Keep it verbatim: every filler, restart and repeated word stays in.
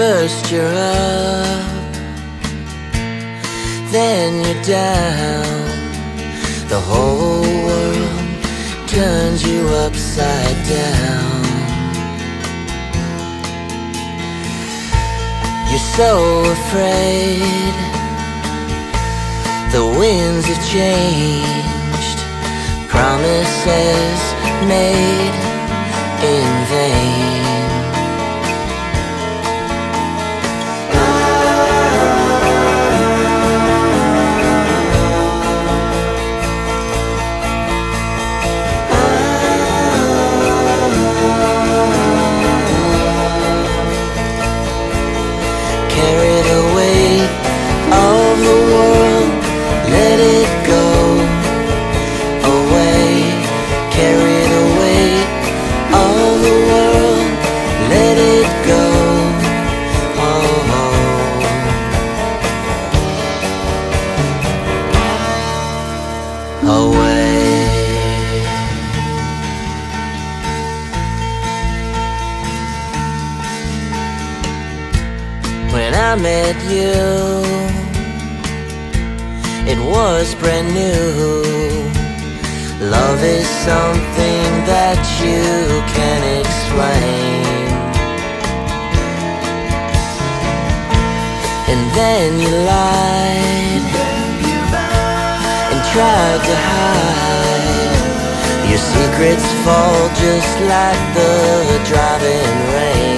First you're up, then you're down. The whole world turns you upside down. You're so afraid, the winds have changed, promises made in vain. I met you, it was brand new. Love is something that you can't explain. And then you lied and tried to hide. Your secrets fall just like the driving rain.